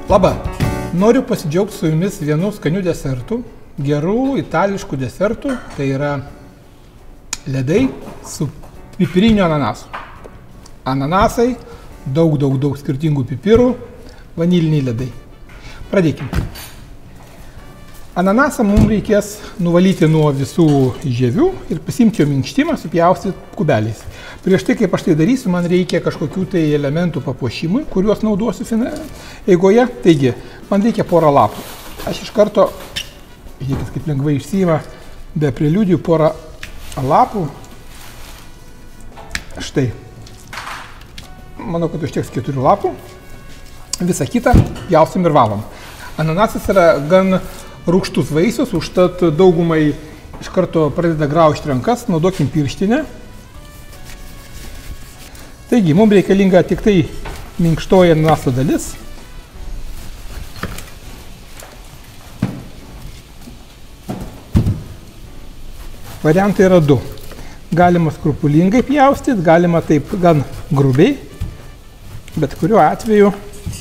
Labą. Noriu pasidžiaugti su jumis vienu skaniu desertu, gerų itališkų desertų, tai yra ledai su pipiriniu ananasu. Ananasai, daug skirtingų pipirų, vaniliniai ledai. Pradėkime. Ananasą mums reikės nuvalyti nuo visų žievių ir pasimti jo minkštimą, supjaustyti kubeliais. Prieš tai, kaip aš tai darysiu, man reikia kažkokių tai elementų papuošimui, kuriuos naudosiu eigoje. Taigi, man reikia porą lapų. Aš iš karto, žiūrėkit, kaip lengvai išsiima, be preliudijų porą lapų. Štai. Manau, kad užteks 4 lapų. Visą kitą pjausim ir valom. Ananasas yra gan rūgštus vaisius, užtat daugumai iš karto pradeda graužti rankas, naudokim pirštinę. Taigi, mums reikalinga tik tai minkštoji ananaso dalis. Variantai yra 2. Galima skrupulingai pjaustyti, galima taip gan grubiai, bet kuriuo atveju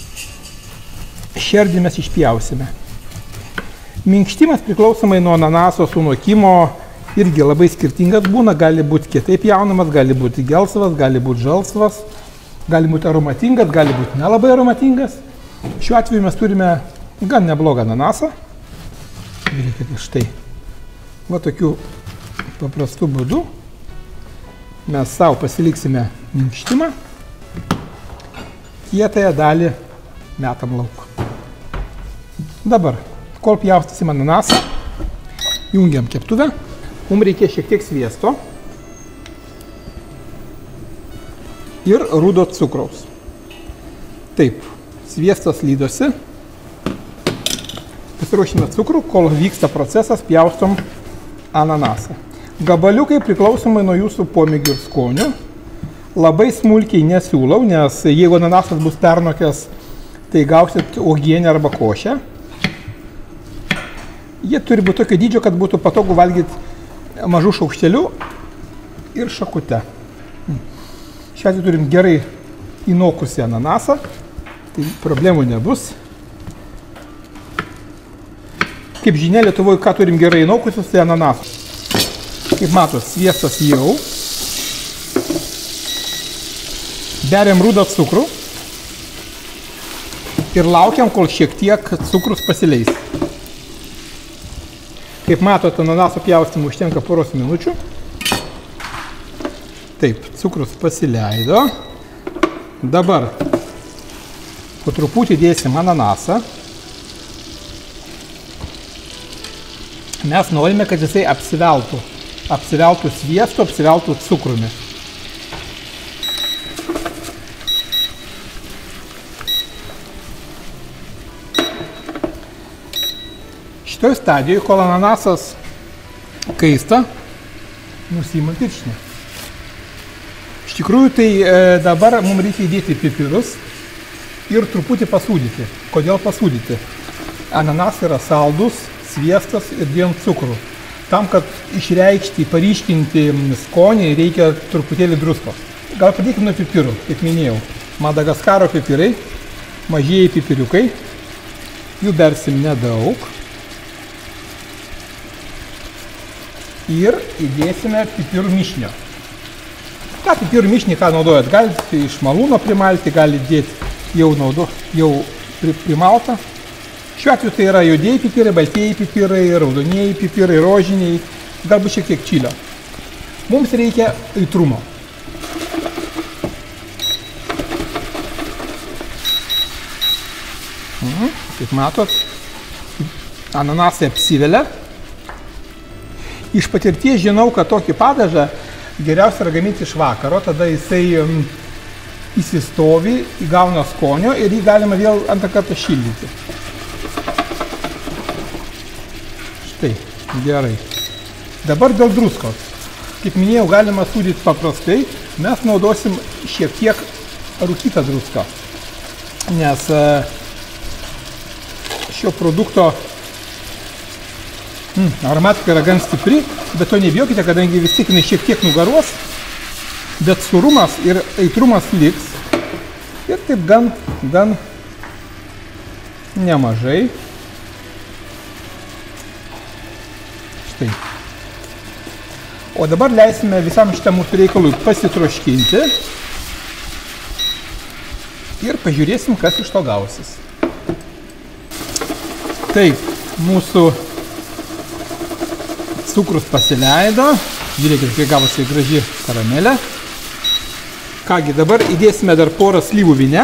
šerdį mes išpjausime. Minkštimas priklausomai nuo ananaso sunokimo irgi labai skirtingas būna, gali būti kitaip pjaunamas, gali būti gelsvas, gali būti žalsvas, gali būti aromatingas, gali būti nelabai aromatingas. Šiuo atveju mes turime gan neblogą ananasą. Žiūrėkite, štai. Va tokiu paprastu būdu mes savo pasiliksime minkštimą, kietąją dalį metam lauk. Dabar, kol pjaustysim ananasą, jungiam keptuvę. Mums reikia šiek tiek sviesto ir rudo cukraus. Taip, sviestas lydosi. Pasiruošime cukrų, kol vyksta procesas, pjaustom ananasą. Gabaliukai priklausomai nuo jūsų pomėgių ir skonių. Labai smulkiai nesiūlau, nes jeigu ananasas bus pernokęs, tai gausit uogienę arba košę. Jie turi būti tokio dydžio, kad būtų patogu valgyti mažų šaukštelių ir šakute. Šiuo atveju turim gerai įnokusį ananasą, tai problemų nebus. Kaip žinia, Lietuvoje ką turim gerai įnokusius, tai ananasą. Kaip matot, sviestas jau. Beriam rudą cukrų ir laukiam, kol šiek tiek cukrus pasileis. Kaip matot, ananaso pjaustymui užtenka poros minučių. Taip, cukrus pasileido. Dabar po truputį dėsim ananasą. Mes norime, kad jisai apsiveltų. Apsiveltų sviestu, apsiveltų cukrumi. Šitoj stadijoje, kol ananasas kaista, nusiimam pirštinę. Iš tikrųjų, tai dabar mums reikia įdėti pipirus ir truputį pasūdyti. Kodėl pasūdyti? Ananas yra saldus, sviestas ir dėjom cukrų. Tam, kad išreikšti, paryškinti skonį, reikia truputėlį druskos. Gal pradėkime nuo pipirų, kaip minėjau. Madagaskaro pipirai, mažieji pipiriukai. Jų bersim nedaug. Ir įdėsime pipirų mišinio. Ką pipirų mišinį ką naudojat? Galite iš malūno primalti, galite dėti jau primaltą. Šiuo atveju tai yra juodieji pipirai, baltieji pipirai, raudonieji pipirai, rožiniai, galbūt šiek tiek čilio. Mums reikia aitrumo. Kaip matot, ananasai apsivelia. Iš patirties žinau, kad tokį padažą geriausia yra gaminti iš vakaro, tada jisai įsistovi, įgauna skonio ir jį galima vėl antrą kartą šildyti. Štai, gerai. Dabar dėl druskos. Kaip minėjau, galima sūdyti paprastai, mes naudosim šiek tiek rūkytą druską, nes šio produkto aromatika yra gan stipri, bet to nebijokite, kadangi vis tik jinai šiek tiek nugaruos, bet sūrumas ir aitrumas liks ir taip gan nemažai. Štai. O dabar leisime visam šitam mūsų reikalui pasitroškinti ir pažiūrėsim, kas iš to gausis. Taip, mūsų cukrus pasileido. Žiūrėkit, kai gavosi graži karamelė. Kągi, dabar įdėsime dar porą slyvų vyne.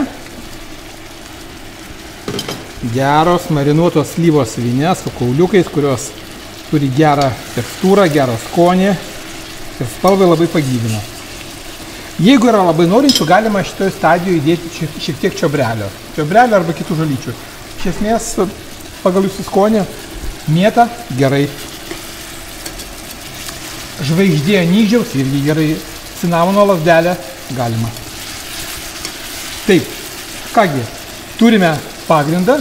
Geros marinuotos slyvos vyne su kauliukais, kurios turi gerą tekstūrą, gerą skonį ir spalvai labai pagyvina. Jeigu yra labai norinčių, galima šitoje stadijoje įdėti šiek tiek čiobrelio. Čiobrelio arba kitų žolyčių. Iš esmės, pagal jūsų skonį, mėta gerai. Žvaigždė anyžiaus irgi gerai. Cinamono lazdelė galima. Taip, kągi, turime pagrindą.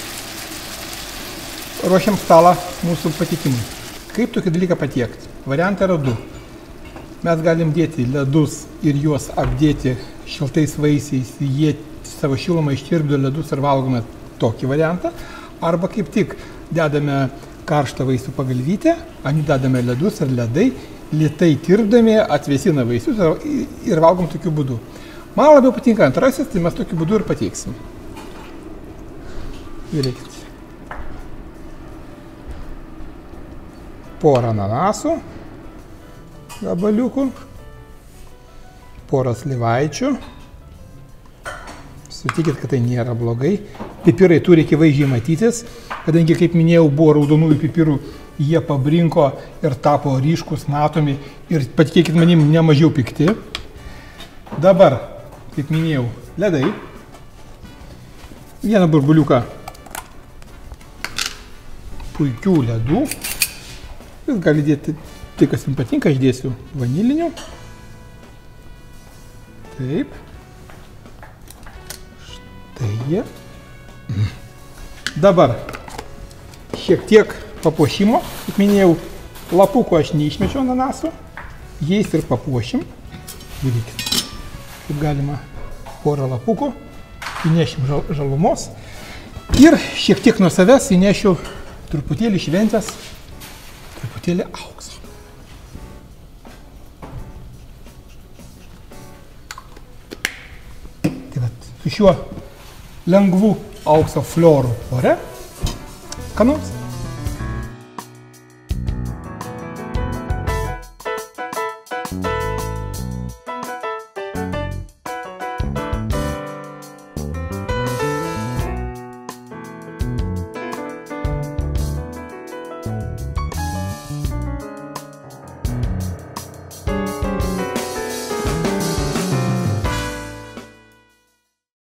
Ruošiam stalą mūsų patikimui. Kaip tokį dalyką patiekti? Variantai yra du. Mes galim dėti ledus ir juos apdėti šiltais vaisiais, jie savo šilumą ištirpdo ledus ir valgome tokį variantą. Arba kaip tik dedame karštą vaisių pagalvytę, ant dedame ledus ir ledai, lėtai tirpdami atvėsina vaisius ir valgom tokiu būdu. Man labiau patinka antrasis, tai mes tokiu būdu ir pateiksim. Žiūrėkit. Porą ananasų, gabaliukų, porą slyvaičių. Sutikit, kad tai nėra blogai. Pipirai turi akivaizdžiai matytis, kadangi, kaip minėjau, buvo raudonųjų pipirų, jie pabrinko ir tapo ryškus, matomi ir, patikėkit manim, nemažiau pikti. Dabar, kaip minėjau, ledai. Vieną burbuliuką puikių ledų. Jūs gali dėti tai, kas jums patinka, aš dėsiu vanilinių. Taip. Štai jie. Dabar šiek tiek papuošimo. Kaip minėjau, lapukų aš neišmečiau ananasų. Jais ir papuošim. Žiūrėkit, kaip galima porą lapukų. Įnešim žalumos. Ir šiek tiek nuo savęs įnešiu truputėlį šventės, truputėlį aukso. Tai vat, su šiuo lengvu aukso flioru ore, ką nors